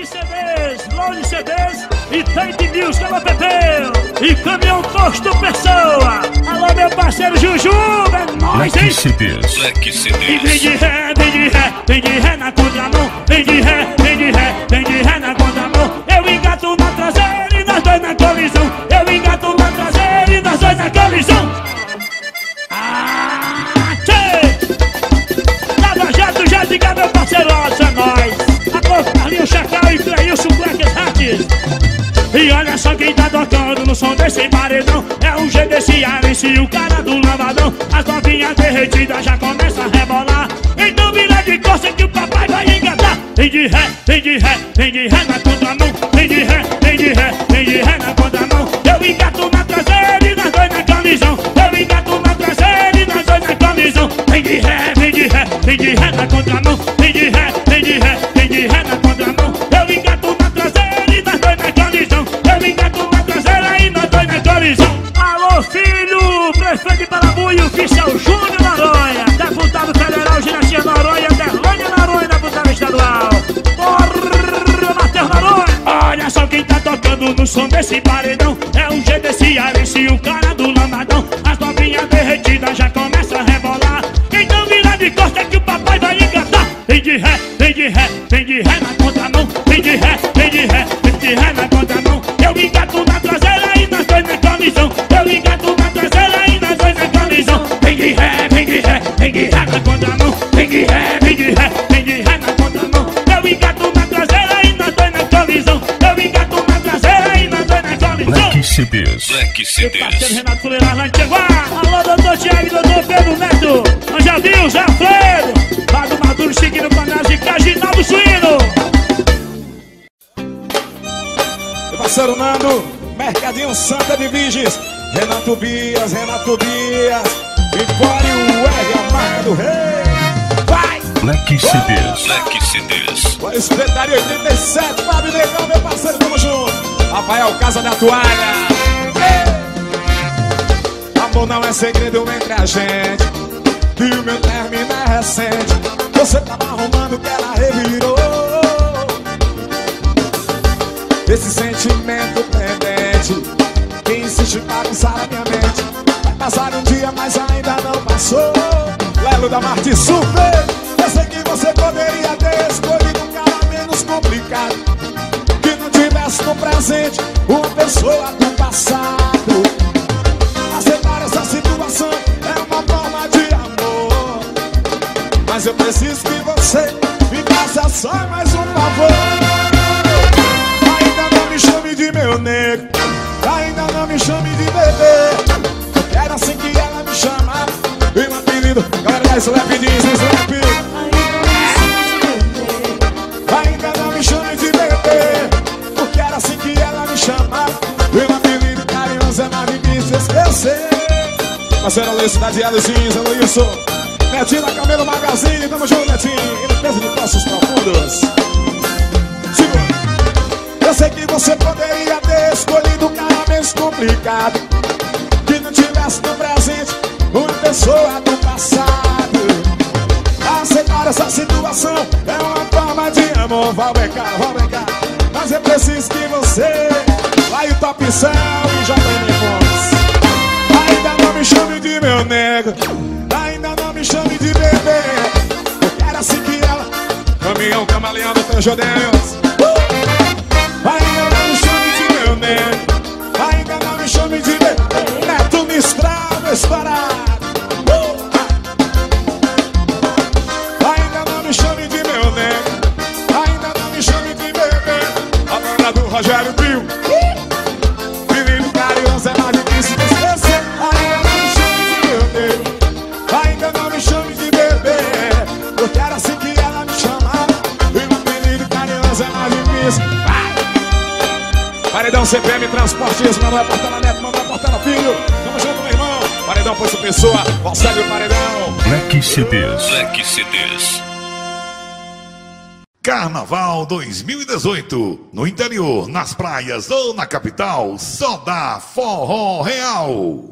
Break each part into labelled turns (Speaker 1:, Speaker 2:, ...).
Speaker 1: Black CDs, Load CDs e Tank News, alô Pepeu e Caminhão Tosto Pessoa. Alô meu parceiro Juju, é nóis, hein?
Speaker 2: Black CDs.
Speaker 1: E vem de ré, vem de ré, vem de ré na contramão. Vem de ré, vem de ré, vem de ré na contramão. Eu engato na traseira e nós dois na colisão. Eu engato na traseira e nós dois na colisão. Já diga meu parceiro, é nóis. Alô, Carlinhos Chacal e Cleilson Black Arts. E olha só quem tá tocando no som desse paredão. É o G desse Arense e o cara do lavadão. As novinhas derretidas já começam a rebolar. Então vira de costa que o papai vai engatar. Vem de ré, vem de ré, vem de ré na contramão. Vem de ré, vem de ré, vem de ré na contramão. Eu engato na traseira e nós dois na camisão. Eu engato na traseira e nós dois na camisão. Vem de ré, vem de ré, vem de ré na contramão. Vem de ré, vem de ré, vem de ré na contramão. Eu engato na traseira e nós dois na camisão. Eu engato na traseira e nós dois na camisão. Alô filho, prefeito de Parabuio, oficial Júnior Noronha. Deputado federal, Ginastia Noronha, Derlânia Noronha, deputado estadual. Porra, Matheus Noronha. Olha só quem tá tocando no som desse paredão. É o G desse Arense e o cara do lamadão. As novinhas derretidas já começam a rebolar. Então vira de costa que o papai vai engatar. Vem de ré, vem de ré, vem de ré na contramão. Vem de ré, vem de ré, vem de ré na contramão. Eu engato na traseira e nós dois na camisão. Eu engato na traseira e nós dois na camisão. Vem de ré, vem de ré, vem de ré na contramão. Vem de ré, vem de ré, vem de ré na contramão. Eu engato na traseira e nós dois na camisão. Eu engato na traseira e nós dois na camisão.
Speaker 2: Black CDs. Black
Speaker 1: Meu parceiro
Speaker 2: CDs.
Speaker 1: Renato Fuleirar lá de Cheguá. Alô, doutor Thiago e doutor Pedro Neto. Angelvinho, Zé Alfredo. Fábio Maduro, Chiquinho Panazzi, Caginaldo Suíno.
Speaker 3: Meu parceiro Nando, Mercadinho Santa de Viges. Renato Dias, Empório R, a marca do rei. Vai!
Speaker 2: Black CDs. Black CDs.
Speaker 3: Vai, Secretaria 87, Fábio Negão, meu parceiro, tamo junto. Rafael Casa da Toalha. Ei! Amor não é segredo entre a gente, e o meu término é recente. Você tava arrumando que ela revirou. Esse sentimento pendente que insiste em bagunçar a minha mente. Vai passar um dia, mas ainda não passou. Lelo da Marte Super. Eu sei que você poderia ter escolhido um cara menos complicado, que não tivesse no presente uma pessoa do passado. Aceitar essa situação é uma forma de amor, mas eu preciso que você me faça só mais um favor. Ainda não me chame de meu negro, ainda não me chame de bebê. Eu quero assim que ela me chama. E um apelido, galera da Slap diz Slap. Ainda não me chame de bebê, porque era assim que ela me chama. E um apelido carinhoso é mais difícil esquecer. Parceira Luiz, cidade Alizinhos, alô Wilson. Netinho da Camelo Magazine, tamo junto, Netinho. E limpeza de Poços Profundos. Segura. Eu sei que você poderia ter escolhido um cara menos complicado, que não tivesse no presente uma pessoa do passado. Aceitar essa situação é uma forma de amor. Vai cá, mas eu preciso que você vai o Top Cell e já tem Fontes. Ainda não me chame de meu nego, ainda não me chame de bebê. Eu quero assim que ela caminhão camaleão do teu Deus. Ainda não me chame de meu nego, ainda não me chame de bebê. Neto Mistral estourado. Ainda não me chame de meu nego, ainda não me chame de bebê. A banda do Rogério Pio. Menino carinhoso é mais difícil de esquecer. Ainda não me chame de meu nego, ainda não me chame de bebê. Eu quero assim que ela me chamar. E meu menino carinhoso é mais difícil. Paredão CPM Transportismo, Manuel Portela Neto, Manuel Portela Filho. Tamo junto, meu irmão. Paredão Posto Pessoa, consegue o paredão.
Speaker 2: Black CDs. Black CDs.
Speaker 4: Carnaval 2018. No interior, nas praias ou na capital, só dá forró real.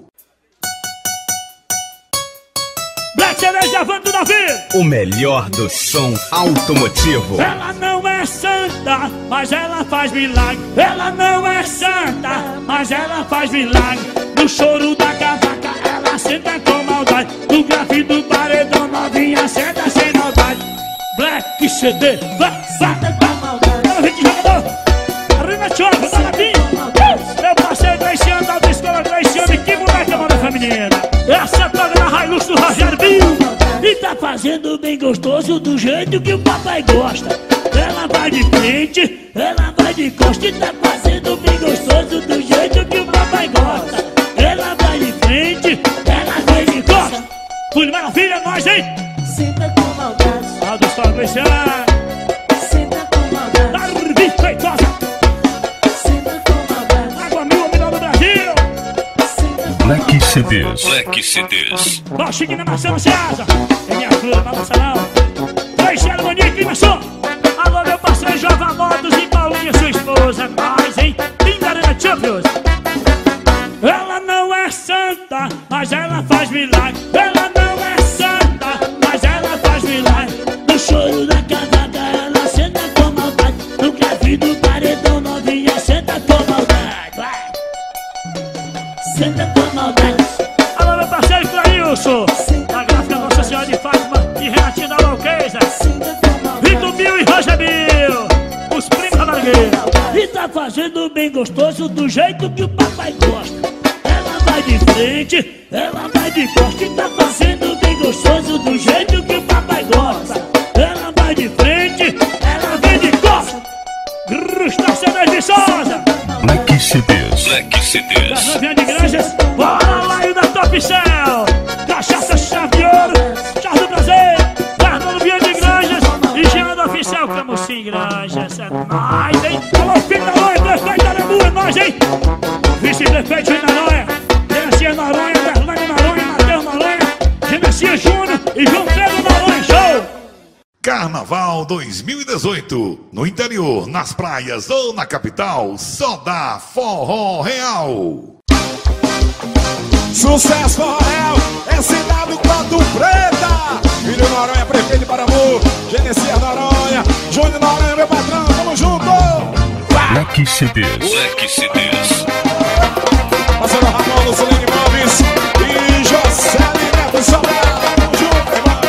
Speaker 1: Black Cerveja Vanto da Vida.
Speaker 5: O melhor do som automotivo.
Speaker 1: Ela não é santa, santa, mas ela faz milagre. Ela não é santa, mas ela faz milagre. No choro da cavaca, ela senta com maldade. No grave do paredão, novinha senta sem maldade. Black CD, vai, senta com maldade. Ela vem de jogador, Arena Choca, tá lapinho. Eu passei Gleiciano da autoescola Gleiciano. E que moleque é moda feminina. Essa toca na Hilux do Rogério Bill. E tá fazendo bem gostoso do jeito que o papai gosta. Ela vai de frente, ela vai de costa. E tá fazendo bem gostoso do jeito que o papai gosta. Ela vai de frente, ela vai de costa. Tudo maravilha, nós, hein?
Speaker 5: Senta com maldade.
Speaker 1: Ah, do Estado Gleiciano.
Speaker 5: Senta com maldade.
Speaker 1: Darby Feitosa.
Speaker 5: Senta com maldade.
Speaker 1: Água Mil, o melhor do Brasil.
Speaker 2: Black CDs. Black CDs.
Speaker 1: Baixinho Marcelo César. É minha flor, balança não. Gleiciano, Monique e Maçom. Alô, meu parceiro Jova Motos e Paulinha, sua esposa. Nós, hein? Linda Arena Champions. Ela não é santa, mas ela faz milagre. Ela não é santa, mas ela faz milagre. No choro da cavaca, ela senta com maldade. No grave do paredão, novinha, senta com maldade. Vai. Senta com maldade. Alô, meu parceiro Clailson. Da gráfica Nossa Senhora de Fátima e Renatinha da Louqueza. Vitor Bill e Roger Bill, os primos da Bargueira. E tá fazendo bem gostoso do jeito que o papai gosta. Ela vai de frente, ela vai de costa. E tá fazendo bem gostoso do jeito que o papai gosta. Ela vai de frente, ela vem de costa. Estação de Souza.
Speaker 2: Black CDs. Black CDs.
Speaker 1: Fernandinha de Granjas. Bora lá e da Top Cell. Cachaça Chave de Ouro, Chave do Prazer. Fernando Vinha de Granjas. E Jean do Oficial Camusim Granjas. É nóis, hein? Alô, filho da Noia, prefeito da Aleluia, é nóis, hein? Vice-prefeito Júnior Noronha, Gerencia Noronha, Bernardo Noronha, Matheus Noronha, Gerencia Júnior e João Pedro Noronha. Show!
Speaker 4: Carnaval 2018. No interior, nas praias ou na capital, só dá Forró Real.
Speaker 3: Sucesso Forró, SW Pato Preta. Filho Noronha, prefeito de Paramu. Gerencia Noronha, Júnior Noronha, meu patrão, tamo junto.
Speaker 2: Black CDs. Black CDs.
Speaker 3: Parceiro Ramon, Lucilene Móveis e José Neto Sobral. Tamo junto, irmão.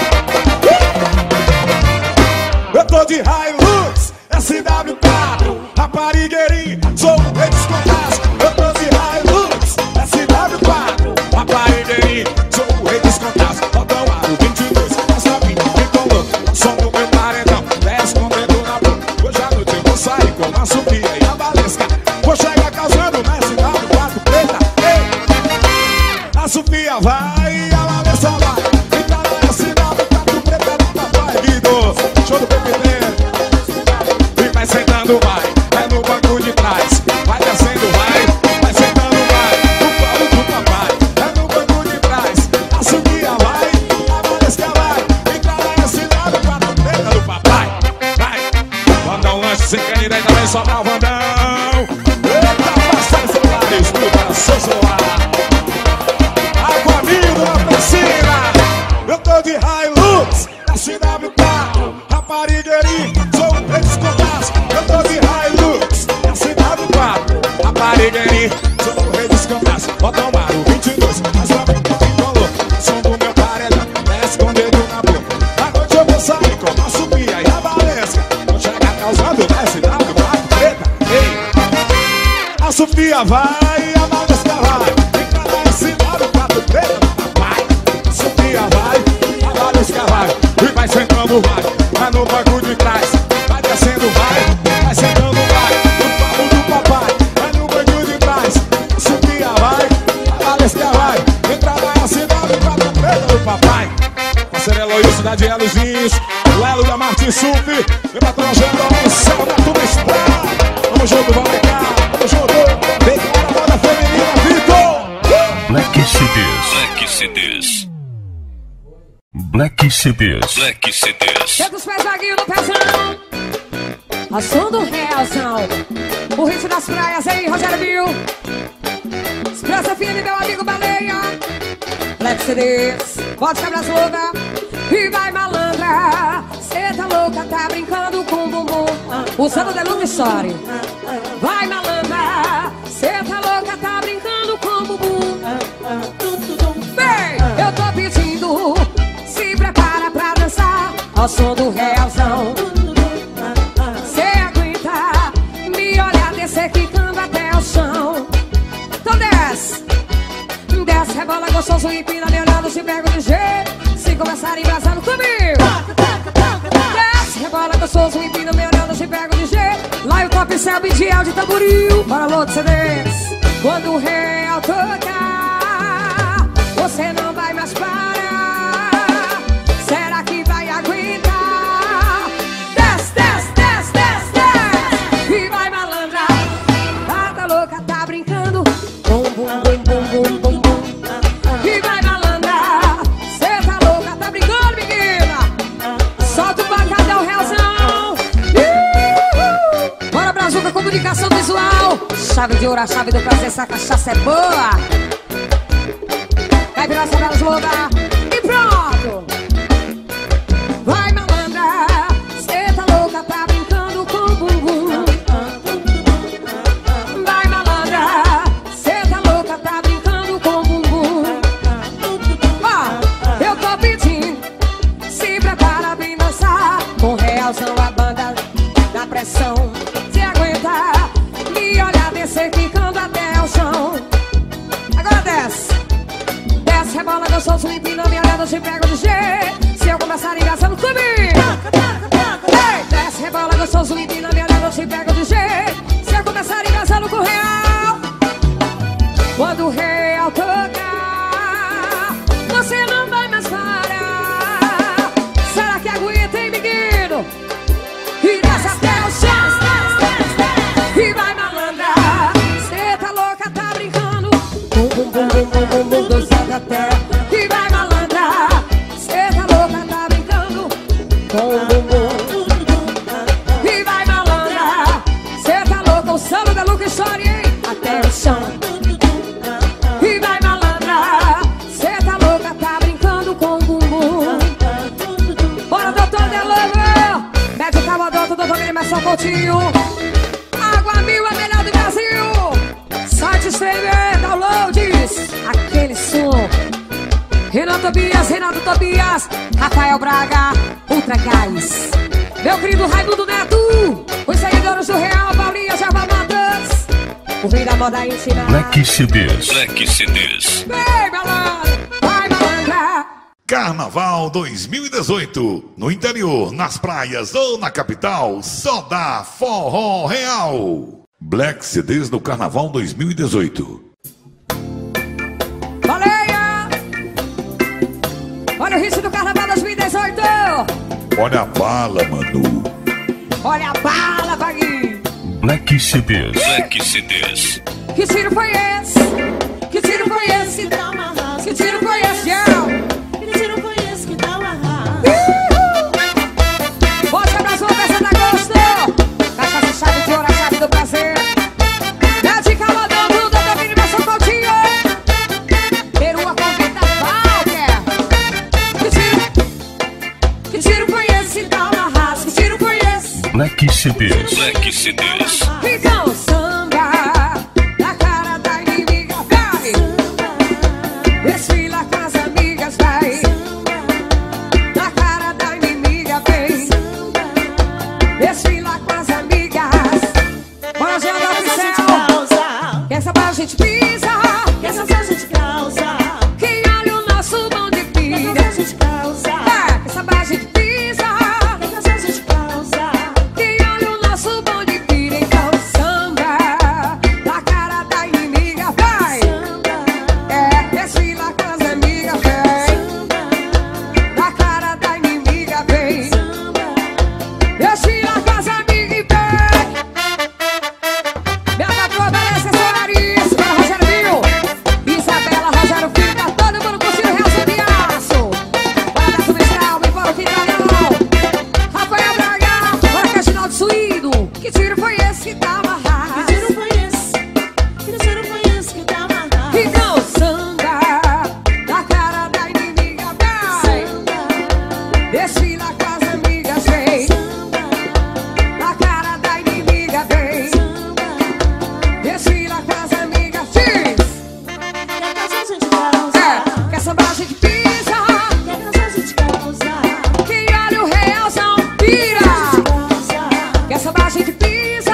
Speaker 3: Eu tô de Hilux, SW4, raparigueirinho, sou o rei dos contatos. Eu tô de Hilux, SW4, raparigueirinho, sou o rei dos contatos. Bota o aro 22, essa vida ficou louco. Som do meu paredão, 10 com o dedo na boca. Hoje à noite eu vou sair com a Sofia e a Valesca. Vou chegar causando na SW4 preta. Ei, a Sofia vai e a Valesca vai. Fica na SW4 preta do papai Guido. Show do PPT. E vai sentando, vai. É no banco de trás. Vai descendo, vai sentando, vai. No colo do papai. É no banco de trás. A Sofia vai, a Valesca vai. Entra na SW4 preta do papai. Vai. Manda um lanche sem canidade também sobra o Vandão. Eita, passar celulares, tudo para seu celular. Água Mil na piscina. Eu tô de Hilux, SW4, raparigueirinho, sou o rei dos contatos. Eu tô de Hilux, SW4, raparigueirinho, sou o rei dos contatos. Bota o aro 22, mas lá vem que colou. Som do meu paredão, desce com o dedo na boca. À noite eu vou sair com a Sofia e a Valesca. Vou chegar causando na SW4 preta. Ei, a Sofia vai e a Valesca vai. Fica na SW4 preta do papai. A Sofia vai, a Valesca vai. E vai sentando, vai no banco de trás. Vai descendo, vai sentando, vai. No papo do papai, vai no banco de trás. A Sofia vai, a Valesca vai. Entra na SW4 preta do papai. Parceiro Eloísio, Cidade de Eluzinhos. O Elo da Martins Sup. Meu patrão Jandão, o céu da turma Estrada. Tamo junto, vamos cá, tamo junto. Vem cá na moda feminina, Vitor.
Speaker 2: Black CDs. Black CDs. Black CDs. Black CDs.
Speaker 5: Chega os pés vaguinhos no pezão. A som do realzão. O ritmo das praias aí, Rogério Bill. Expressa Fini, meu amigo Baleia. Black CDs. Pode quebrar as loucas. E vai malandra. Cê tá louca, tá brincando com o bumbum. usando The Look Story. Vai malandra, cê tá louca, tá brincando com o bumbum. Vem, eu tô pedindo, se prepara pra dançar ao som do realzão. Cê aguenta, me olhar, descer quicando até o chão. Então desce, desce, rebola gostoso, empina, me olhando, se pega de jeito. Se começar embrasando comigo. Desce, rebola gostoso, empina, me olhando, se pega de jeito. Lá o top céu, bidial de tamboril. Para louco, cê desce. Quando o real tocar, você não vai mais parar. Será que vai aguentar? Desce, desce, desce, desce, desce. E vai malandra, tá louca, tá brincando. Bum, bum, bum, bum, bum, bum, bum. E vai malandra, cê tá louca, tá brincando, menina. Solta o bacalhau, realzão. Bora, Brazuca, comunicação visual. Chave de ouro, a chave do prazer, essa cachaça é boa. Vai virar essa lugar e pronto. Vai malandra, cê tá louca, tá brincando com o bumbum. Vai malandra, cê tá louca, tá brincando com o bumbum. Ó, eu tô pedindo, se prepara bem dançar. Com realzão a banda da pressão. Se aguenta, me olhar, descer ficando até o chão. Agora desce. Desce, rebola gostoso, empina, me olhando, te pego de jeito. Se eu começar engraçando comigo. Ei, desce, rebola gostoso, empina, me olhando, te pego de jeito. Se eu começar engraçando com o real. Quando o real tocar, você não vai mais parar. Será que aguenta, hein, menino? E desce até o chão. E vai malandra, cê tá louca, tá brincando. Bum, bum, bum, bum, bum, bum, bum, dançando até. E vai malandra, cê tá louca, tá brincando com o bumbum. E vai malandra, cê tá louca, o samba da Look Story, hein? Até o chão. E vai malandra, cê tá louca, tá brincando com o bumbum. Bora, doutor Delover, médico Calvadota, doutor Guilherme Coutinho. Água Mil, a melhor do Brasil. Site streamer, downloads, aquele som. Renato Tobias, Rafael Braga, Ultra Gás. Meu querido Raimundo Neto, os seguidores do Real, Paulinha, Java Matas. O rei da moda íntima.
Speaker 2: Black CDs. Black CDs.
Speaker 5: Vem, malandro, vai malandra.
Speaker 4: Carnaval 2018. No interior, nas praias ou na capital, só dá forró real. Black CDs no Carnaval 2018.
Speaker 5: Baleia! Olha o hit do Carnaval 2018.
Speaker 4: Olha a bala, Manu.
Speaker 5: Olha a bala, Vaguinho.
Speaker 2: Black CDs. Black CDs.
Speaker 5: Que tiro foi esse? Que tiro foi esse? Que tiro foi esse, girl? Bota pra sua peça da gosto. Cachaça, chave de ouro, a chave do prazer. Mete caladão, tudo, da menina, sou Coutinho. Perua, convida, Walker. Que tiro foi esse? Dá uma raça. Que tiro foi esse?
Speaker 2: Black CDs. Black CDs.
Speaker 5: Então, samba, na cara da inimiga, vai. Desfila com as amigas, vai. Na cara da inimiga, vem. Desfila com as amigas. Bora jogar pro céu. Que essa barra a gente pisa.
Speaker 6: Que essa a gente causa.
Speaker 5: Quem olha o nosso bom de
Speaker 6: Que
Speaker 5: pilha.
Speaker 6: a gente causa.
Speaker 5: Que essa barra a gente pisa.
Speaker 6: Que essa a gente causa.
Speaker 5: Quem olha o nosso bom de pilha. Então samba, na cara da inimiga, vai. Desfila com as amigas, vem. Na cara da inimiga, vem. Desfila com as amigas e vem. Minha patroa merece essa nariz. Para Rogério Mil, Isabela, Rogério Filho, tá todo mundo curtindo o Real de Aço. Bora Neto Mistral, me fala o que tá. Rafael Braga, bora Reginaldo Suído. Que tiro foi esse que tá amarrado?
Speaker 6: Que tiro foi esse? Que tiro foi esse que tá amarrado?
Speaker 5: Então samba, na cara da inimiga, vai. Desfila com as amigas, vem. Na cara que essa a gente pisa.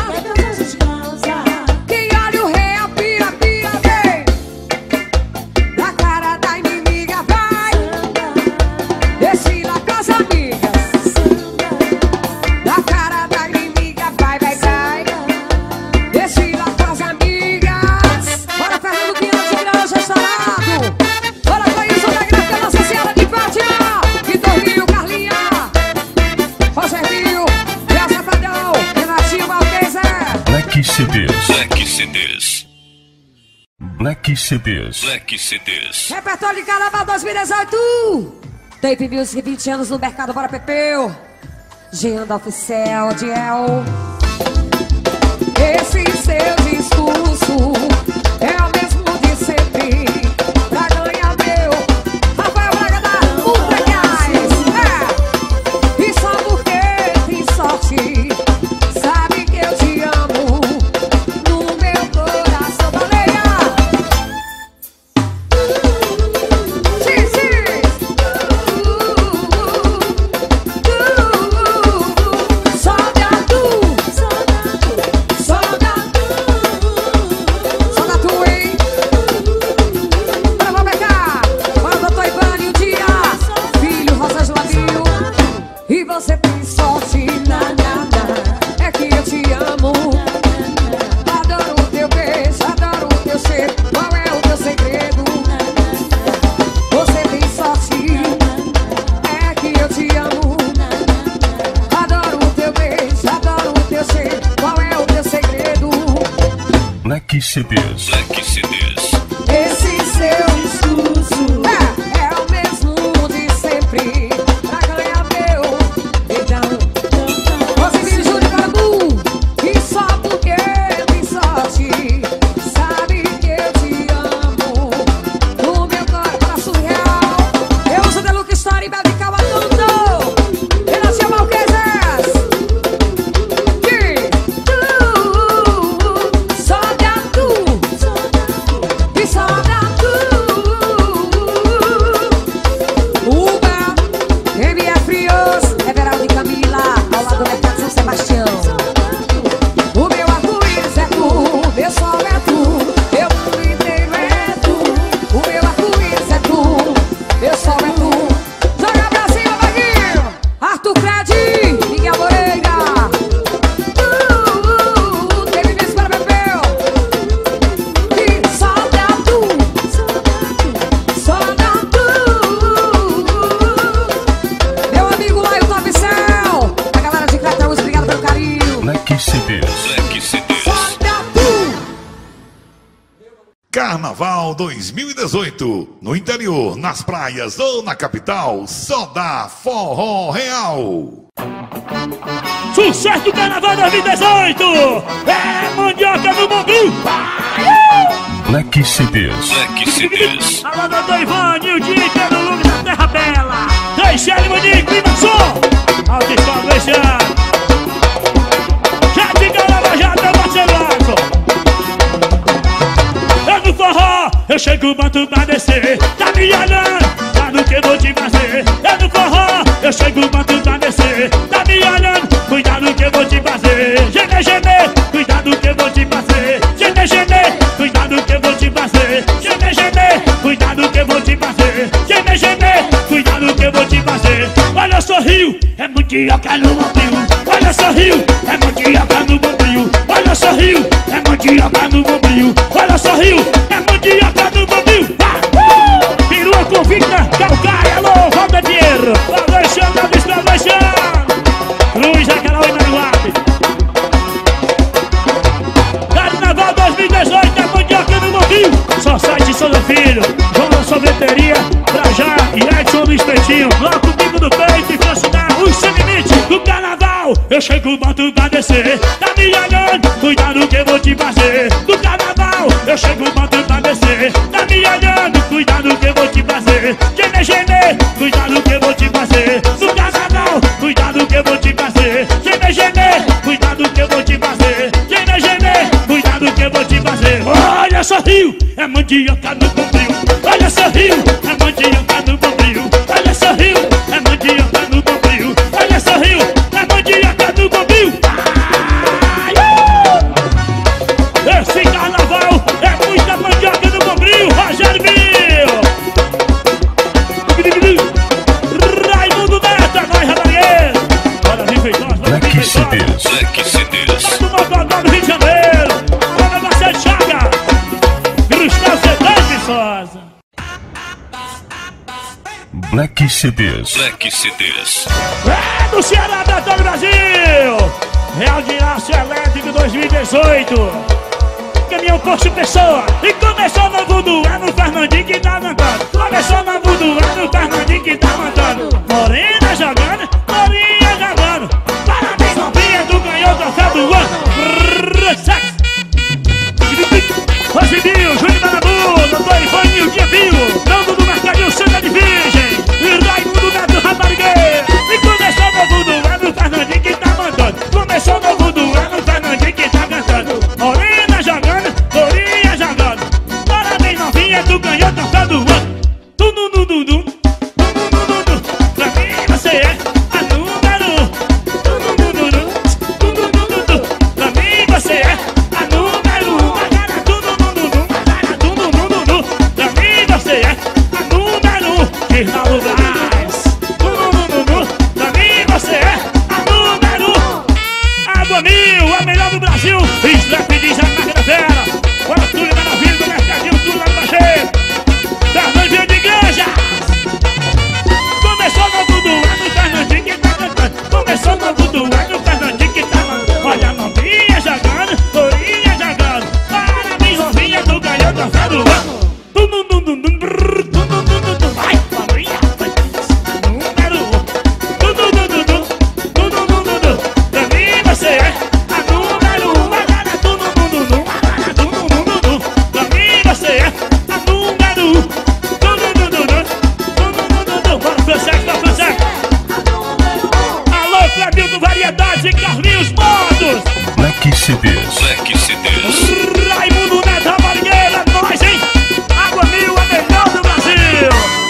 Speaker 5: Quem olha o rei, a pira, pira, vem. Na cara da inimiga vai. Desfila com as amigas. Na cara da inimiga vai, vai, vai. Desfila com as amigas. Bora, Fernando Quinhão de Granja Estourado. Bora, Cleilson da Gráfica Nossa Senhora de Fátima. Vitor Rio, Carlinha, Roger Rio, Elza Fadão, Renatinho Valdez.
Speaker 2: Black CDs. Black CDs. Black CDs. Black CDs.
Speaker 5: Repertório de Carnaval 2018. Tape Music, 20 anos no mercado, bora Pepeu. Genda Oficial, Diel. Esse seu discurso é o mesmo de sempre. Pra ganhar meu Rafael Braga da Ultra Gás. E só porque tem sorte, sabe que eu te amo. No meu coração, baleia. Você tem sorte, é que eu te amo. Adoro o teu beijo, adoro o teu cheiro. Qual é o teu segredo? Você tem sorte, é que eu te amo. Adoro o teu beijo, adoro o teu cheiro. Qual é o teu segredo?
Speaker 2: Black CDs. Black CDs.
Speaker 5: Esse seu discurso é o mesmo de sempre.
Speaker 4: Carnaval 2018, no interior, nas praias ou na capital, só dá forró real.
Speaker 1: Sucesso do Carnaval 2018! É mandioca no Bombril!
Speaker 2: Black CDs. Black CDs.
Speaker 1: Alô, doutor Ivan, Nildinho, pelo lugar da Terra Bela. Deixa Manique, Lima Som! Auditório esse ano. Já de Carnaval, já tá Barcelona. Eu no forró, eu chego, boto pra descer. Tá me olhando, tá no que eu vou te fazer. Eu no forró, eu chego, boto pra descer. Tá me olhando, cuidado que eu vou te fazer. Gene, gene, cuidado que eu vou te fazer. Gene, gene, cuidado que eu vou te fazer. Gene, gene, cuidado que eu vou te fazer. Gene, gene, cuidado que eu vou te fazer. Olha, sorriu, é mandioca no Bombril. Olha, sorriu, é mandioca no Bombril. Olha, sorriu, é mandioca no Bombril. Olha, sorriu, é mandioca no Bombril. Perua convicta, calcaia, alô, Valda Dinheiro. Alexandre, Alexandre. Cruz, aquela oi na guarda. Carnaval 2018, é mandioca no Bombril. Só site Souza Filho, João Sorveteria, Trajá e Edson do Espetinho. Bloco Bico do Peito e Francinal, os sem limite do Carnaval. Eu chego, boto pra descer. Tá me olhando, cuidado que eu vou te fazer. Do Carnaval, eu chego, boto pra descer. Tá me olhando, cuidado que eu vou te fazer. Gene, gene, cuidado que eu vou te fazer. Do Carnaval, cuidado que eu vou te fazer. Gene, gene, cuidado que eu vou te fazer. Gene, gene, cuidado que eu vou te fazer. Olha, sorriu, é mandioca no Bombril. Olha, sorriu, é mandioca no Bombril. Olha, sorriu, é mandioca no Bombril. Olha, sorriu, é mandioca no Bombril.
Speaker 2: CDs.
Speaker 1: Do Mocotó do Rio de Janeiro. Olha bastante chaga. Cristal C10 Viçosa.
Speaker 2: Black CDs. Black CDs.
Speaker 1: É do Ceará, da todo o Brasil. Real de Aço Elétrico 2018. Caminhão Posto Pessoa. E começou no Voodoo, é no Fernandinho que tá mandando. Começou no Voodoo, é no Fernandinho que tá mandando. Morena jogando, Morinha jogando. Parabéns, novinha, tu ganhou o troféu do ano. Sexo. Rosidinho, Júnior Marabu, doutor Ivaninho, Dia Vivo, Nando do Mercadinho, Santa de Virgem, e Raimundo Neto Raparigueira. E começou no Voodoo, é no Fernandinho que tá mandando. Começou no Voodoo, é no Fernandinho que tá cantando. Morena jogando, Morinha jogando. Parabéns, novinha, tu ganhou o troféu do ano. Tum-dum-dum-dum-dum. Pra mim você é a número um. Tum-dum-dum-dum-dum. Tum-dum-dum-dum-dum. Pra mim você é a número um. Agora tum-dum-dum-dum-dum. Agora tum-dum-dum-dum-dum. Pra mim você é a número um. Girnaldo Brás. Tum-dum-dum-dum-dum. Pra mim você é a número um. Água Mil, a melhor do Brasil. Slap diz a marca da fera. Olha tudo maravilha do Mercadinho, tudo lá do Baixeiro. Fernandinho de Igreja. Começou no Voodoo, é no Fernandinho que tá cantando. Começou no Voodoo, é no Fernandinho que tá mandando. Olha a novinha jogando, Morinha jogando. Parabéns, novinha, tu ganhou o troféu do ano. Tum-dum-dum-dum-dum, brrr, tum-dum-dum-dum-dum. Vai, novinha, número um. Tum-dum-dum-dum-dum, tum-dum-dum-dum-dum. Pra mim você é a número um. Agora tum-dum-dum-dum-dum, agora tum-dum-dum-dum-dum. Pra mim você é a número um. Tum-dum-dum-dum-dum, tum-dum-dum-dum-dum. Bora, Francesco, bora, Francesco. Alô, Clebildo Variedades e Carlinhos Modos.
Speaker 2: Black CDs. Black CDs.
Speaker 1: Raimundo Neto Raparigueira, nós, hein? Água Mil, a melhor do Brasil.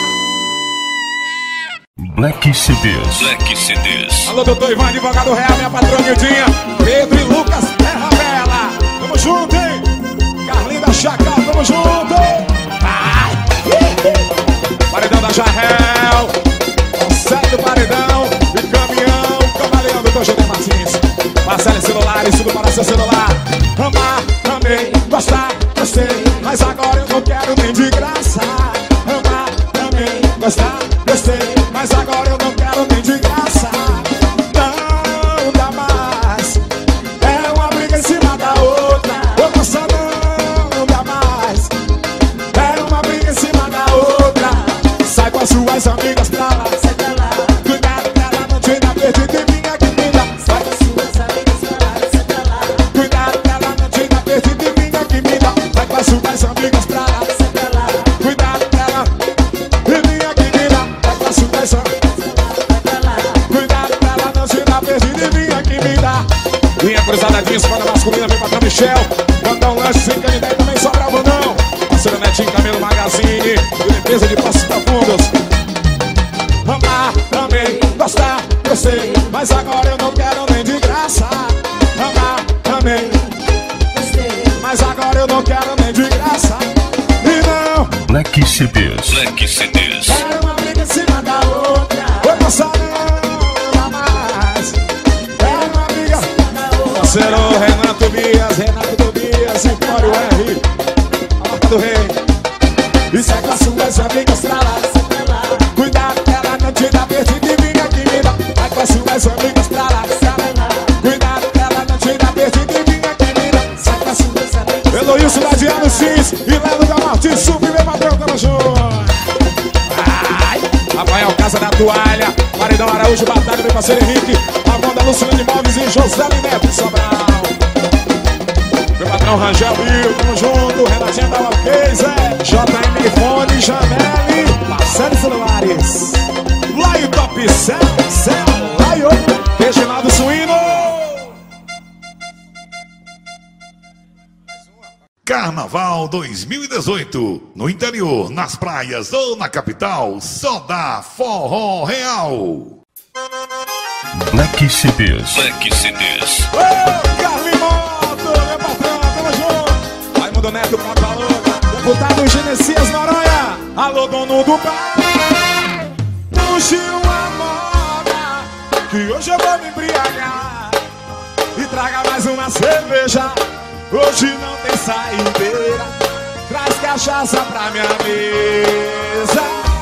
Speaker 2: Black CDs. Black CDs.
Speaker 3: Alô, doutor Ivan, advogado real, minha patroa Nildinha. Pedro e Lucas Terra Bela. Tamo junto, hein? Carlinho da Chacal, tamo junto. Ai. Paredão da Jarrel. Consegue do Paredão. E caminhão, cavaleão, doutor José Martins. Marcelo Celulares, tudo para seu celular. Amar, amei, gostar, gostei. Mas agora eu não quero nem de graça. Amar, amei, gostar, gostei. Mas agora eu não quero nem de graça. Não dá mais. É uma briga em cima da outra. Ô moça, não dá mais. É uma briga em cima da outra. Sai com as suas amigas pra lá. Cuidado pra ela não te dar perdido e vinha que me dá. Sai com as suas amigas pra lá. Cuidado pra ela não te dar perdido e vinha que me dá. Sai com as suas amigas pra lá. Cuidado pra ela e vinha que me dá. Sai com as suas amigas. Cuidado pra ela não te dar perdido e vinha que me dá. Linha cruzada de espada masculina, vem patrão Michel. Mandar um lanche sem canidé e também sobra não. Parceiro Netinho, Camelo Magazine. Limpeza de Passos Profundos. Amar, amei, gostar, gostei. Mas agora eu não quero nem de graça. Amar, amei, gostei. Mas agora eu não quero nem de graça. E não.
Speaker 2: Black CDs. Black CDs.
Speaker 3: É uma briga em cima da outra. Oi, moça, não dá mais. É uma briga. Parceiro Renato Tobias, Empório R. A marca do rei. E sai com as suas amigas pra lá. Cuidado que ela não te dá perdido e vinha que me dá. Vai com as suas amigas pra lá. Cuidado que ela não te dá perdido e vinha que me dá. Sai com as suas amigas. Eloílson da Diana Cis e Lelo da Martins. Sub, meu patrão, tamo junto. Rafael Casa da Toalha. Paredão Araújo, Batalha, meu parceiro Henrique. Amanda Luciana de Móveis e José Neto Sobral. Meu patrão Rangel Rio, tamo junto. Renatinha da Ok, Zé. JM Fone, Janelle. Marcelo Celulares. Laio Top Céu, Laio. Reginaldo Suíno.
Speaker 4: Carnaval 2018. No interior, nas praias ou na capital, só dá forró real.
Speaker 2: Black CDs. Black CDs.
Speaker 3: Ô, Carlinhos Moto, meu patrão, tamo junto. Raimundo Neto, Pato Louca. Deputado Genesias Noronha. Alô, dono do bar. Puxe uma moda, que hoje eu vou me embriagar. E traga mais uma cerveja. Hoje não tem saideira. Traz cachaça pra minha mesa.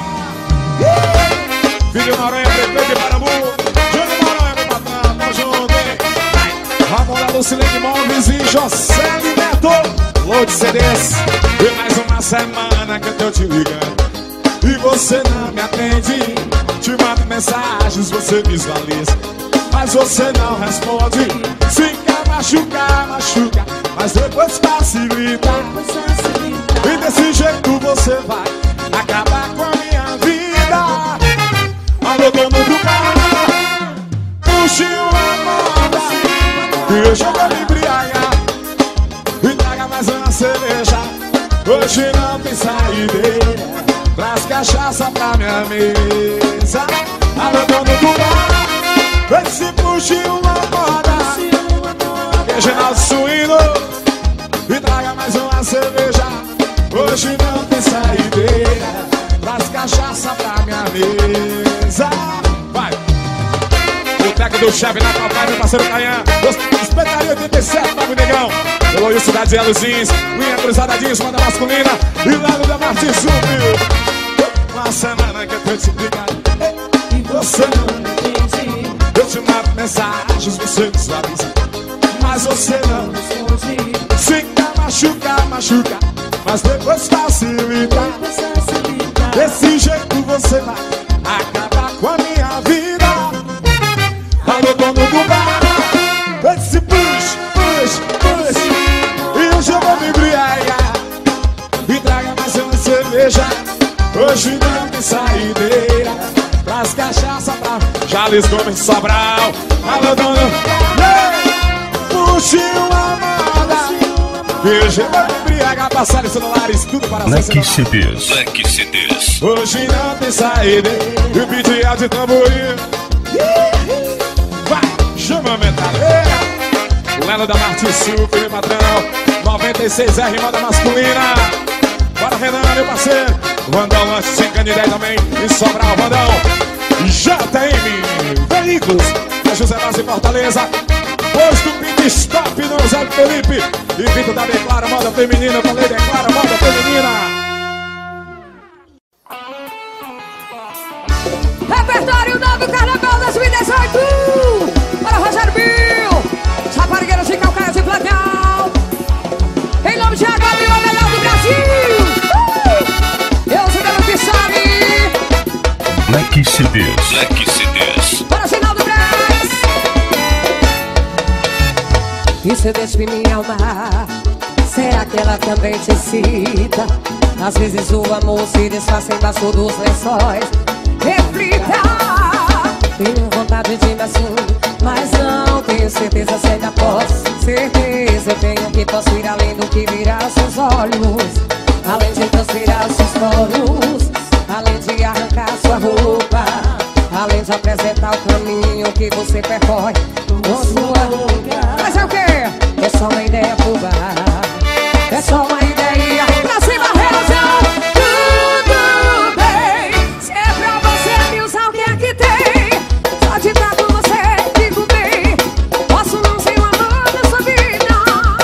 Speaker 3: Filho Noronha, prefeito de Parambu. Júnior Noronha, meu patrão, tamo junto, hein? Ramon da Lucilene Móveis e José de Neto. Load CDs. E mais uma semana que eu tô te ligando e você não me atende. Te mando mensagens, você visualiza, mas você não responde. Se quer machucar, machuca, mas depois facilita. E desse jeito você vai acabar com a minha vida. Alô, dono do bar, puxe uma moda, que hoje eu vou me embriagar. E traga mais uma cerveja. Hoje não tem saideira. Traz cachaça pra minha mesa. Alô, dono do bar, vê se puxe uma moda, Reginaldo Suíno. E traga mais uma cerveja. Hoje não tem saideira. Traz cachaça pra minha mesa. Vai! Boteco do chefe na papai, meu parceiro Caian. Espetaria 87, Bago Negão. Eloio Cidade e Luzins. Linha cruzada jeans, moda masculina. E Lago da Martins Subiu. Uma semana que eu tô te ligando e você não entende. Eu te mando mensagens, você visualiza, mas você não responde. Se quer machucar, machuca, mas depois facilita. Desse jeito você vai acabar com a minha vida. Alô, dono do bar, esse push, push, push. E hoje eu vou me embriagar. E traga mais uma cerveja. Hoje não tem saideira. Traz cachaça pra Jales Gomes Sobral. Alô, dono, puxe uma moda, que hoje eu vou me embriagar. Passar celulares, tudo para
Speaker 2: Black CDs.
Speaker 3: Black CDs. Hoje não tem saída. E o pedido de tamborim. Vai, chama a metaleira. Leno da Martins Sul, meu patrão. 96R, moda masculina. Bora, Renan, meu parceiro. Vandão Lanche, sem Canidé também. E Sobral, Vandão. JM Veículos. É José Vaz em Fortaleza. Posto Pit Stop no Zé Felipe. E Vitor da Declara, moda feminina. Eu falei Declara, moda feminina.
Speaker 5: Repertório novo Carnaval 2018. Para Rogério Bill. Chaparigueiros de Calcaia de Plantão. Em nome de Água Bill, a melhor do Brasil. Eu sou o que sabe.
Speaker 2: Black CDs. Black CDs.
Speaker 5: Para o final do Brás. E se eu despe minha alma, será que ela também te cita? Às vezes o amor se desfaz embaixo dos lençóis. Reflita. Tenho vontade de me assumir, mas não tenho certeza se ainda posso. Certeza eu tenho que posso ir além do que virar seus olhos. Além de transpirar seus poros, além de arrancar sua roupa, além de apresentar o caminho que você percorre com sua boca. Mas é o quê? É só uma ideia boba. É só uma ideia. Pra cima, razão. Tudo bem. Se é pra você me usar, o que é que tem? Só de estar com você, digo bem. Posso não ser o amor da sua vida.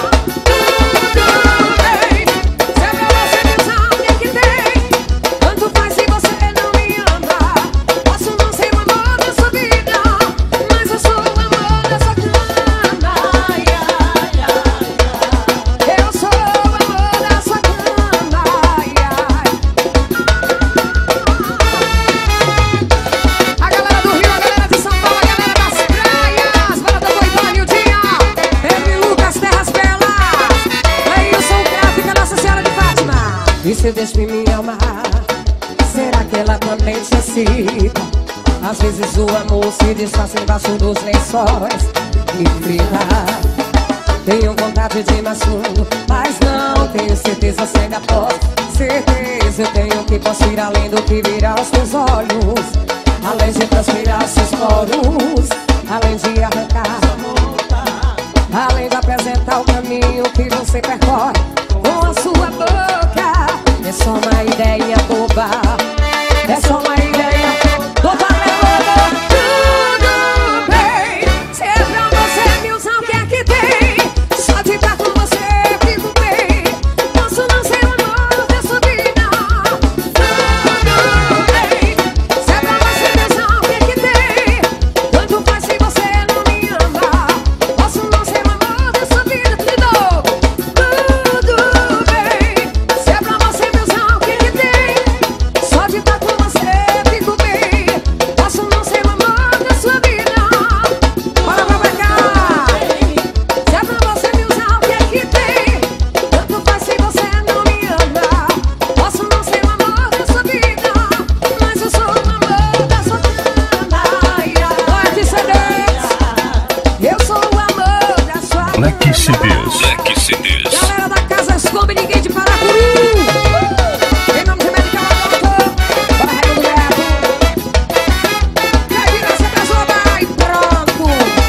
Speaker 5: Tudo bem. Se é pra você me usar, o que é que tem? Tanto faz se você não me ama. Posso não ser o amor da sua vida, mas eu sou o amor da sua cama. Ai, ai, ai. Eu sou o amor da sua cama. Ai, ai. A galera do Rio, a galera de São Paulo, a galera das praias. Bora do Boitão, Nildinha. Pedro e Lucas, Terras Belas. Leilson, Gráfica, Nossa Senhora de Fátima. E se despe minha alma, será que ela também te cita? Às vezes o amor se desfaz embaixo dos lençóis. E frita. Tenho vontade de ir mais fundo, mas não tenho certeza se ainda posso. Certeza eu tenho que posso ir além do que virar os seus olhos. Além de transpirar seus poros, além de arrancar, além de apresentar o caminho que você percorre com a sua boca. É só uma ideia boba. É só uma ideia boba. Tudo bem. Se é pra você me usar, o que é que
Speaker 2: Black CDs. Black CDs.
Speaker 5: Galera da casa, escombe ninguém de Paracuru. Em nome de Médica Lagoa, para a regra do gato. Quer virar essa casona e pronto.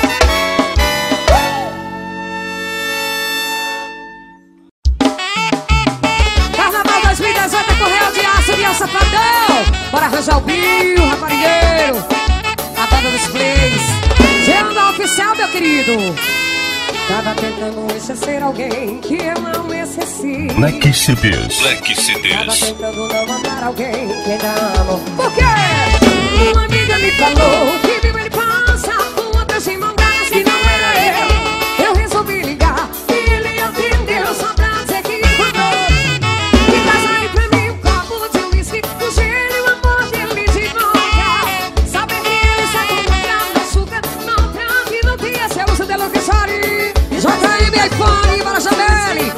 Speaker 5: Carnaval 2018 é Correio de Aço e Safadão. Bora arranjar o Bill, raparigueiro. A banda dos plays. Gerando oficial, meu querido. Tava tentando esquecer alguém que eu não necessito.
Speaker 2: Black CDs. Black
Speaker 5: Tava
Speaker 2: CDs.
Speaker 5: tentando não amar alguém que ainda amo. Por quê? Uma amiga me falou que viu ele passar com outras irmãs que não era eu. Eu resolvi ligar e ele atendeu só pra dizer que mandou. E traz aí pra mim um copo de uísque, o gelo e o amor dele de volta. Sabe que ele está com um grau de açúcar, não tranque, não tinha seu uso de Luxori. JM iPhone, para Jameli.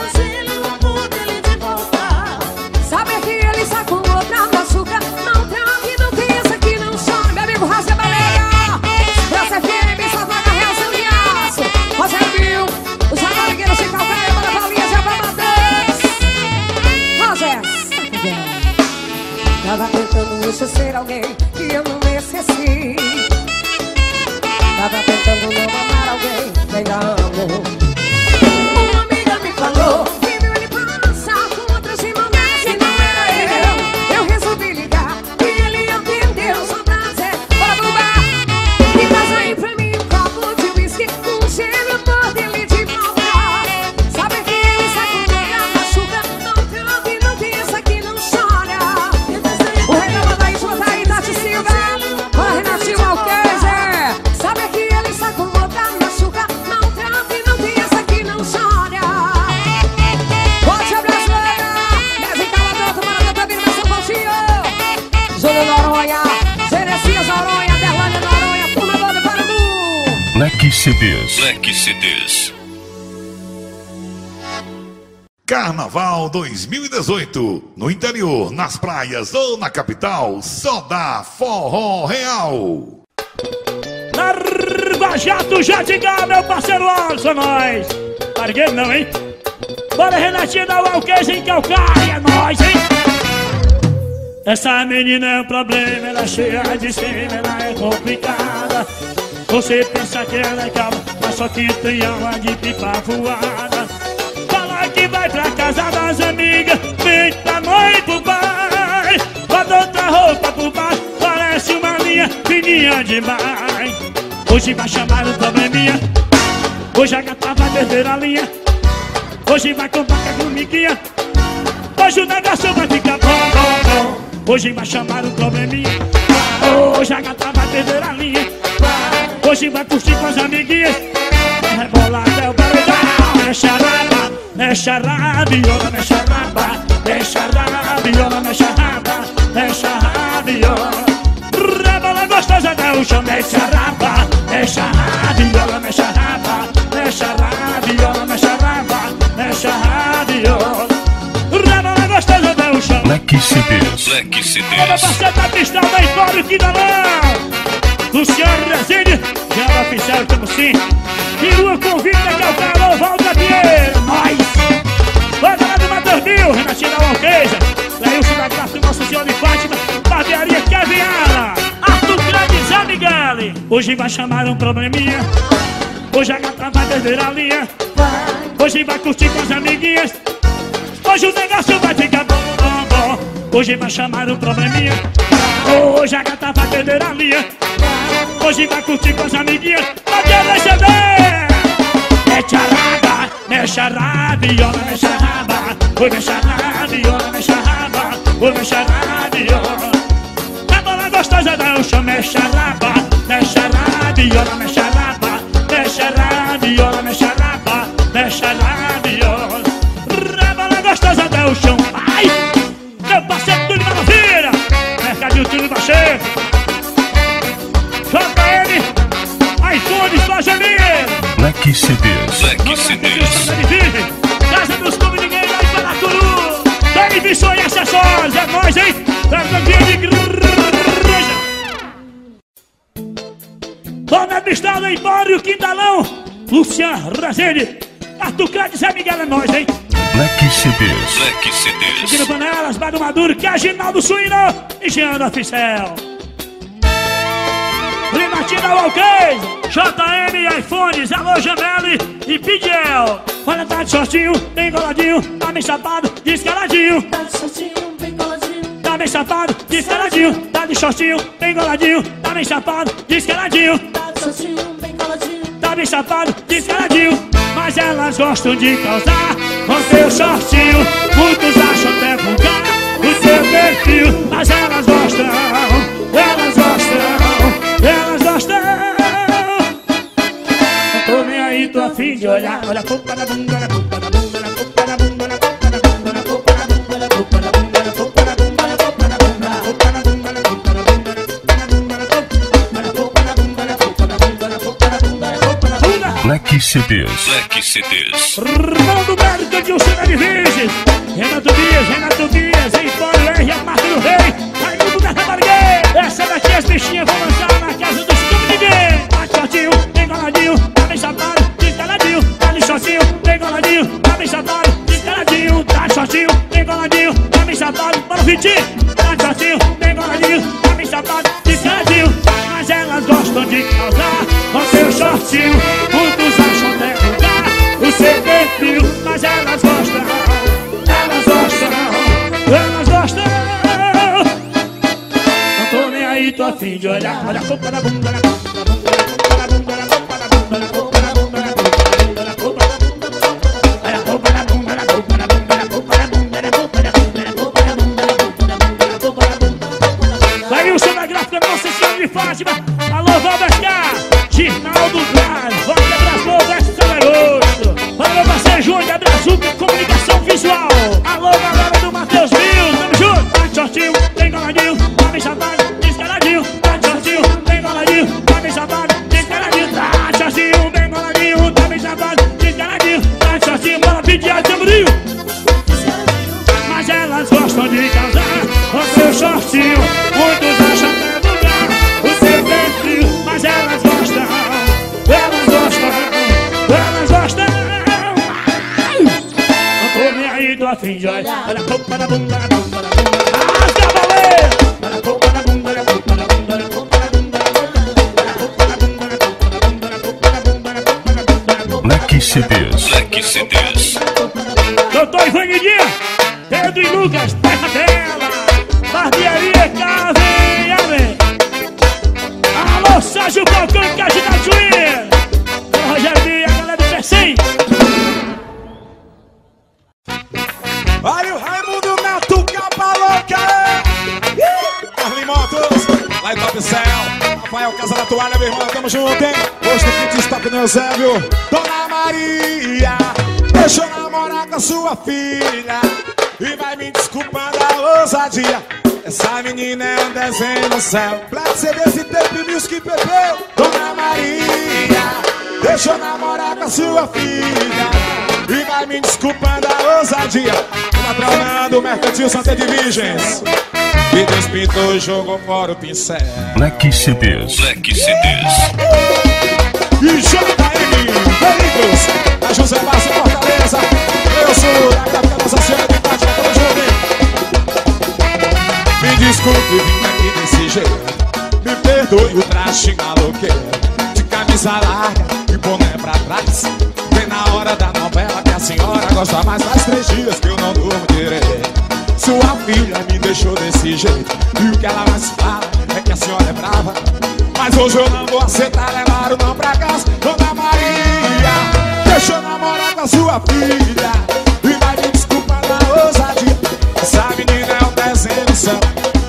Speaker 5: Sabe que ele está com outra no açúcar, não tranque, não pensa que não chora. Meu amigo Rasga Baleia, Praça FM, Safada, Reação de Aço. Rogério Bill, os raparigueiros de Calcaia, para Paulinha, já pra Matheus. Rogério, tava tentando esquecer alguém que eu não necessito. Tava tentando não amar alguém que ainda amo. Uma amiga me falou que viu ele passar com outras irmãs e não era eu. Eu resolvi ligar e ele atendeu só pra dizer bora pro bar. E traz aí pra mim um copo de uísque, um gelo por dele de volta. Sabe que ele está com um grau de açúcar, não tranque, não pensa que não chora. O rei da banda aí, junta aí, Tati Silva. Bora, Renatinho Alquezer. Sabe que ele está com outra no açúcar, não tranque, não pensa que não chora. Bote a brasileira, Médica Lagoa, Maratona, Tabira, São Paulinho. Júlio Noronha, Cerecias Noronha, Derlândia Noronha, turma boa do Paraná.
Speaker 2: Black CDs. Black CDs.
Speaker 4: Carnaval 2018. No interior, nas praias ou na capital, só dá forró real.
Speaker 1: Larva Jato Jatigá, meu parceiro Alça, nós. Pargueiro não, hein? Bora, Renatinho da Alqueja em Calcaia, nós, hein? Essa menina é um problema, ela é cheia de cima, ela é complicada. Você pensa que ela é calma, mas só que tem alma de pipa voada. Fala que vai pra casa das amigas, vem pra mãe pro pai. Bota outra roupa por baixo, parece uma linha fininha demais. Hoje vai chamar o probleminha, hoje a gata vai perder a linha. Hoje vai comprar com a formiguinha, hoje o negócio vai ficar bom, bom, bom. Hoje vai chamar o probleminha, hoje a gata vai perder a linha. Hoje vai curtir com as amiguinhas, rebolar até o paredão. Mexe a raba, mexe a rabiola, mexe a raba, mexe a rabiola, mexe a raba, mexe a rabiola. Rebola gostosa dá o chão, mexe a raba, mexe a rabiola, mexe a raba, mexe a rabiola, mexe a raba, mexe a rabiola. Rebola gostosa dá o chão.
Speaker 2: Black CDs. Black
Speaker 1: Olha,
Speaker 2: CDs.
Speaker 1: parceiro da pista da Empório Quindalão, Luciano Rezende, já é oficial, estamos sim. E o convite é que é o Carol Valda Pinheiro, nós. Vai lá do Matheus Mil, Renatinho da Alqueja, Leilson da Graça, Nossa Senhora de Fátima, Barbearia Keviana, Arthur Grande, Zé Miguel. Hoje vai chamar um probleminha, hoje a gata vai perder a linha. Hoje vai curtir com as amiguinhas, hoje o negócio vai ficar bom, bom, bom. Hoje vai chamar um probleminha, hoje a gata vai perder a linha. Hoje vai curtir com as amiguinhas, pode receber. Mexe a raba, mexe a rabiola, mexe a raba. Oi, mexe a rabiola, mexe a raba. Oi, mexe a rabiola. A bola gostosa dá o chão, mexe a raba, mexe a rabiola, mexe a raba. Mexe a rabiola, mexe a raba, mexe a rabiola. A bola gostosa dá o chão, ai! Meu parceiro Túlio Maravilha, Mercadinho Túlio Baixeiro, JM, iPhone, Fajaneiro.
Speaker 2: Black CDs. Black CDs.
Speaker 1: Casa dos Comunigueiros aí para Curu. Televisão e acessórios, é nóis, hein? Verdadeira de igreja. Dona Bistada, Empório, Quindalão. Luciano Rezende, Arthur Cade, Zé Miguel é nós, hein?
Speaker 2: Black CDs.
Speaker 4: Black
Speaker 1: Aqui no
Speaker 4: CDs.
Speaker 1: Panelas, Bado Maduro, que é Ginaldo Suíno e Jean Oficial. Primatina Walker, JM iPhones, alô Jameli e Pidiel. Olha, tá de shortinho, bem coladinho, tá bem chapado, descaladinho.
Speaker 6: Tá de shortinho, bem coladinho.
Speaker 1: Tá bem chapado, descaladinho. Tá de shortinho, bem coladinho, tá bem chapado, descaladinho.
Speaker 6: Tá de shortinho, bem coladinho.
Speaker 1: Tá bem chapado, descaladinho. Mas elas gostam de causar com seu shortinho. Muitos acham até vulgar o seu perfil. Mas elas gostam, elas gostam, elas gostam. Não tô nem aí, tô a fim de olhar. Olha a culpa da bunda, olha a culpa da bunda, olha a culpa da bunda, olha a culpa da bunda, olha a culpa da bunda, olha a culpa da bunda, olha a culpa da bunda, olha a culpa da bunda, olha a culpa da bunda, olha a culpa da bunda, olha a culpa da bunda, olha a culpa da bunda, olha a culpa da bunda, olha a culpa da bunda, olha a culpa da bunda.
Speaker 2: Black CDs.
Speaker 4: Black CDs.
Speaker 1: Ronaldo Mérico de Ucina de Virges, Renato Dias, Empório R, a marca do rei, Raimundo da Rabariguê. Essa daqui as bichinhas vão lançar na casa dos Scooby ninguém. Tá de shortinho, bem coladinho, tá bem chapado, descaladinho. Tá de shortinho, bem coladinho, tá bem chapado, descaladinho. Tá de shortinho, bem coladinho, tá bem chapado, bora o Vitinho. Tá de shortinho, bem coladinho, tá bem chapado, descaladinho. Mas elas gostam de causar com seu shortinho. Muitos acham até vulgar o seu perfil. Mas elas gostam, elas gostam, elas gostam. Não tô nem aí, tô a fim de olhar. Olha a culpa da bunda, olha a culpa da bunda, olha a culpa da bunda, olha a culpa da bunda, olha a culpa da bunda, olha a culpa da bunda, olha a culpa da bunda, olha a culpa da bunda, olha a culpa da bunda, olha a culpa da bunda, olha a culpa da bunda, olha a culpa da bunda. Vai o som da gráfica Nossa Senhora de Fátima. Alô, Valdescar, Ginaldo Braz, Volta Brasil, Veste Garoto. Alô, parceiro Júnior da Brasil, comunicação visual. Alô, galera do Matheus Mil, tamo junto. Tá de shortinho, bem coladinho, tá bem chapado, descaladinho. Tá de shortinho, bem coladinho, tá bem chapado, descaladinho. Tá de shortinho, bem coladinho, tá bem chapado, descaladinho. Tá de shortinho, bora pedir a tamborinho. Mas elas gostam de causar com seu shortinho. Muitos acham até vulgar o seu perfil. Mas elas gostam, elas gostam, elas gostam. Não tô nem aí, tô a fim de olhar. Olha a culpa da bunda, olha a culpa da bunda. Rasga, valeu! Olha a culpa da bunda, olha a culpa da bunda, olha a culpa da bunda, olha a culpa da bunda, olha a culpa da bunda, olha a culpa da bunda, olha a culpa da bunda.
Speaker 2: Black CDs.
Speaker 4: Black CDs.
Speaker 1: Doutor Ivanidinha, Pedro e Lucas, terra dela. Barbearia, Carvem, amém. Alô, Sérgio Falcão, Cajina Twin. Ô, Rogério Bia, a galera do P100.
Speaker 3: Olha o Raimundo Neto, capa louca! Carlin Motos, lá em Top Cell. Rafael Casa da Toalha, meu irmão, tamo junto, hein? Hoje no Kit Stop no Eusébio. Dona Maria, deixou namorar com a sua filha e vai me desculpando a ousadia. Essa menina é um desenho no céu. Black CDs e Tape Music Pepeu. Dona Maria, deixou namorar com a sua filha e vai me desculpando a ousadia. Patronando o Mercantil Santa de Virgens e despintou e jogou fora o pincel.
Speaker 2: Black CDs.
Speaker 4: Black CDs.
Speaker 3: E JM Veículos, a José Barça Fortaleza. Eu sou da Capitã Nossa Senhora de Fátima, tamo junto, hein? Me desculpe, vim aqui desse jeito. Me perdoe o traje maloqueiro, de camisa larga e boné pra trás. Vem na hora da novela que a senhora gosta mais. Faz 3 dias que eu não durmo direito. Sua filha me deixou desse jeito e o que ela mais fala é que a senhora é brava. Mas hoje eu não vou aceitar levar o não pra casa. Dona Maria, deixou namorar com a sua filha e vai me desculpar da ousadia. Essa menina é um desenho do céu.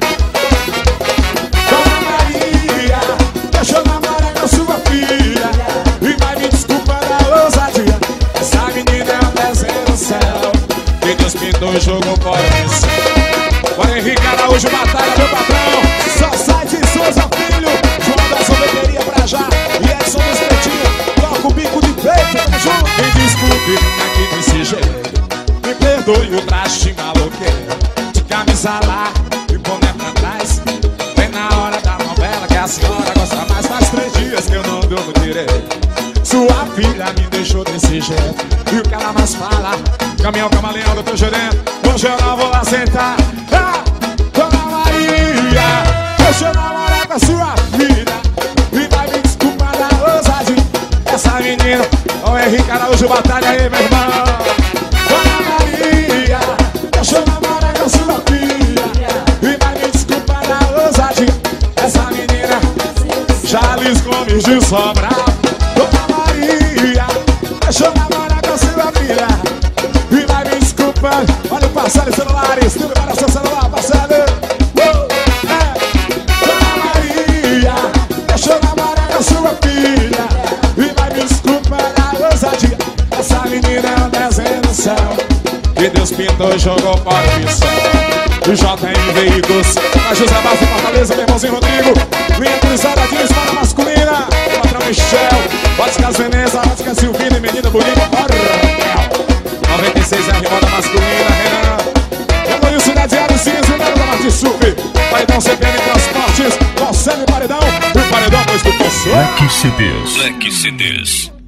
Speaker 3: Dona Maria, deixou namorar com a sua filha e vai me desculpar da ousadia. Essa menina é um desenho do céu. Que Deus pintou e jogou fora do céu. Bora Henrique Araújo, batalha, meu patrão. Só sai de Souza Filho, João da Sorveteria pra já. E Edson dos Pretinhos, toca o bico de peito, tamo junto. Me desculpe, aqui desse jeito. Me perdoe o traje maloqueiro, de camisa larga e boné pra trás. Vem na hora da novela que a senhora gosta mais. Faz 3 dias que eu não durmo direito. sua filha me deixou desse jeito. E o que ela mais fala? Caminhão camaleão do teu gerente, hoje eu não vou aceitar. Dona Maria, deixa eu namorar com a sua filha. E vai me desculpar da ousadia. Essa menina, o Henrique Araújo, batalha aí, meu irmão. Dona Maria, deixa eu namorar com a sua filha. E vai me desculpar da ousadia. Essa menina já lhes come de sobra. Dona Maria, deixa eu namorar com a sua filha. E vai me desculpar. Olha o passado de celulares, tudo para o seu celular, passado. Dona Maria, deixa eu namorar com a sua filha. E vai me desculpar da ousadia. Essa menina é um desenho do céu que Deus pintou e jogou para o céu. O JM Veículos, a José Barça Fortaleza, meu irmãozinho Rodrigo. Linha cruzada de espada masculina, patrão Michel, Óticas Veneza, Óticas Silvina e Menina Bonita, 96R moda masculina, Renan. Eloy Cidade Área Cinza, Nero da Martins Sub, Paredão CPM Transportes, Conselho Paredão, e o Paredão pois do Conselho.
Speaker 2: Black CDs. Black CDs.